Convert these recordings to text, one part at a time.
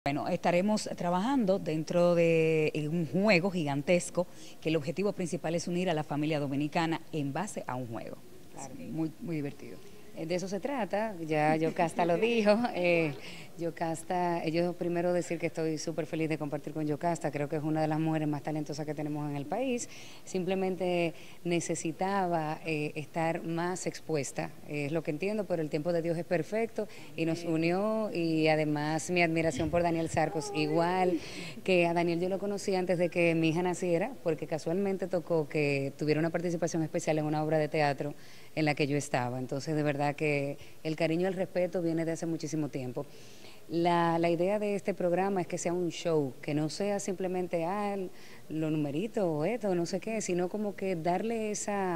Bueno, estaremos trabajando dentro de un juego gigantesco que el objetivo principal es unir a la familia dominicana en base a un juego. Claro, muy, muy divertido. De eso se trata, ya Yocasta lo dijo. Yocasta, yo primero decir que estoy súper feliz de compartir con Yocasta, creo que es una de las mujeres más talentosas que tenemos en el país. Simplemente necesitaba estar más expuesta, es lo que entiendo, pero el tiempo de Dios es perfecto y nos unió, y además mi admiración por Daniel Sarcos, igual que a Daniel yo lo conocí antes de que mi hija naciera, porque casualmente tocó que tuviera una participación especial en una obra de teatro en la que yo estaba. Entonces, de verdad que el cariño y el respeto viene de hace muchísimo tiempo. La idea de este programa es que sea un show, que no sea simplemente los numeritos o esto, no sé qué, sino como que darle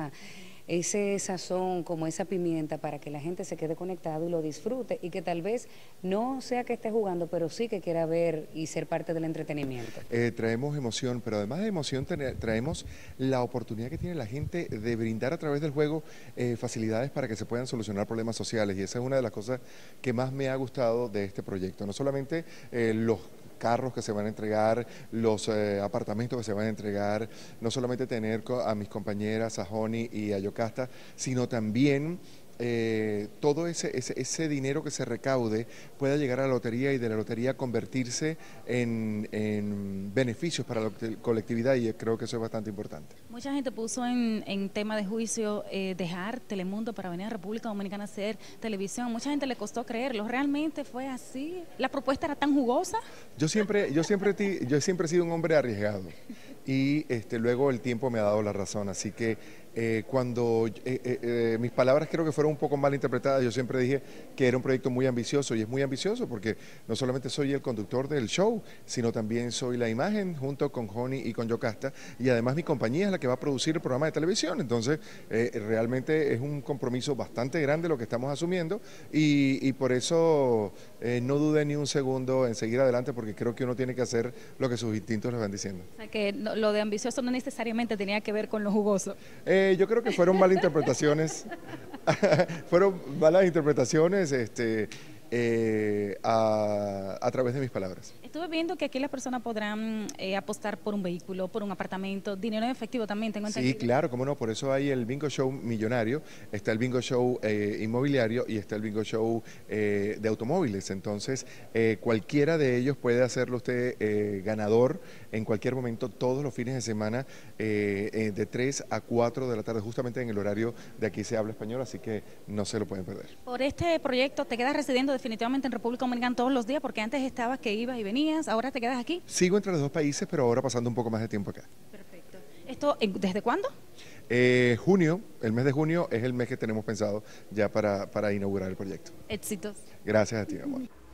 ese sazón, como esa pimienta, para que la gente se quede conectado y lo disfrute, y que tal vez no sea que esté jugando, pero sí que quiera ver y ser parte del entretenimiento. Traemos emoción, pero además de emoción traemos la oportunidad que tiene la gente de brindar a través del juego facilidades para que se puedan solucionar problemas sociales, y esa es una de las cosas que más me ha gustado de este proyecto. No solamente los carros que se van a entregar, los apartamentos que se van a entregar, no solamente tener a mis compañeras, a Joni y a Yocasta, sino también todo ese dinero que se recaude pueda llegar a la lotería, y de la lotería convertirse en beneficios para la colectividad, y creo que eso es bastante importante. Mucha gente puso en tema de juicio dejar Telemundo para venir a República Dominicana a hacer televisión. Mucha gente le costó creerlo. ¿Realmente fue así? ¿La propuesta era tan jugosa? Yo siempre he sido un hombre arriesgado, y luego el tiempo me ha dado la razón, así que cuando mis palabras creo que fueron un poco mal interpretadas, yo siempre dije que era un proyecto muy ambicioso, y es muy ambicioso porque no solamente soy el conductor del show, sino también soy la imagen junto con Joni y con Yocasta, y además mi compañía es la que va a producir el programa de televisión. Entonces realmente es un compromiso bastante grande lo que estamos asumiendo, y por eso no dudé ni un segundo en seguir adelante, porque creo que uno tiene que hacer lo que sus instintos le van diciendo. O sea, que lo de ambicioso no necesariamente tenía que ver con lo jugoso. Yo creo que fueron malas interpretaciones, fueron malas interpretaciones a través de mis palabras. Estuve viendo que aquí las personas podrán apostar por un vehículo, por un apartamento, dinero en efectivo también, tengo entendido. Sí, claro, cómo no, por eso hay el bingo show millonario, está el bingo show inmobiliario, y está el bingo show de automóviles. Entonces, cualquiera de ellos puede hacerlo usted ganador en cualquier momento, todos los fines de semana, de 3 a 4 de la tarde, justamente en el horario de Aquí se habla español, así que no se lo pueden perder. Por este proyecto, ¿te quedas residiendo definitivamente en República Dominicana todos los días? Porque antes estabas que ibas y venías, ahora te quedas aquí. Sigo entre los dos países, pero ahora pasando un poco más de tiempo acá. Perfecto. ¿Esto desde cuándo? Junio, el mes de junio es el mes que tenemos pensado ya para inaugurar el proyecto. Éxitos. Gracias a ti, amor.